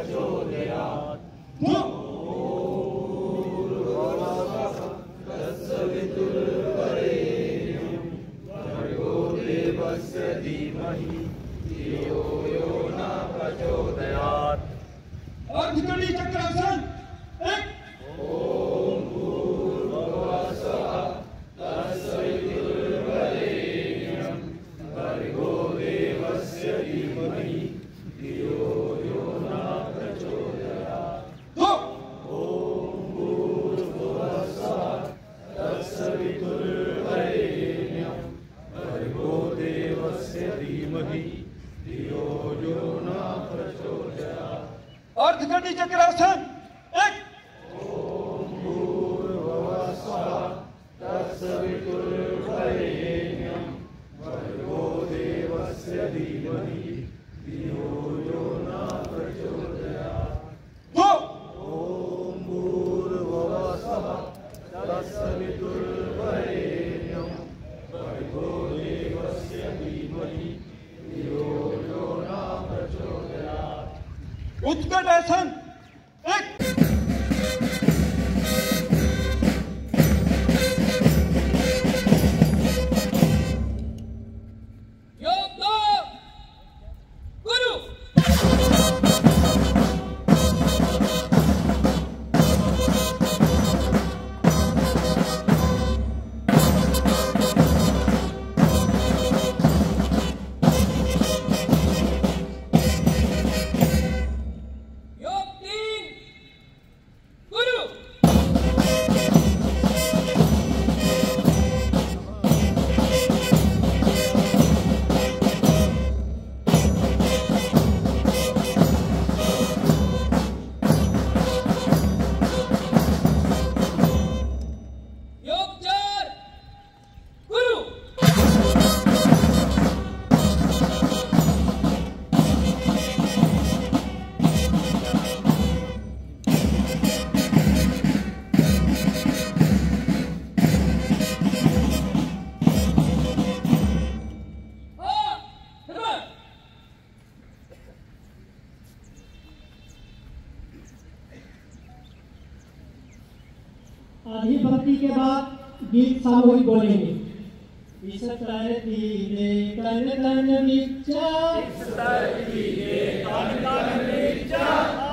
प्रचोदयात्। तत्सवितुर्वरेण्यं भर्गो देवस्य धीमहि धियो यो न प्रचोदयात्। अर्धकटी चक्रासन एक। ओम भूर्भुवः स्वः तत्सवितुर्वरेण्यं भर्गो देवस्य धीमहि धियो यो न प्रचोदयात्। ओम भूर्भुवः स्वः तत्सवितुर्वरेण्यं भर्गो देवस्य धीमहि धियो यो न प्रचोदयात्। अर्धकटी चक्रासन एक। ओम भूर्भुवः स्वः तत्सवितुर्वरेण्यं भर्गो देवस्य धीमहि धियो यो न प्रचोदयात्। ओम भूर्भुवः स्वः तत्सवितुर्वरेण्यं भर्गो देवस्य धीमहि धियो यो न प्रचोदयात्। उत्कटासन एक। योग दो गुरु। योग तीन गुरु। योग चार गुरु। हाँ, धर्म। आधी भक्ति के बाद गीत सामूहिक बोलेंगे। इस तर दीने तन तन विचा, इस तरह की ये तन तन विचा।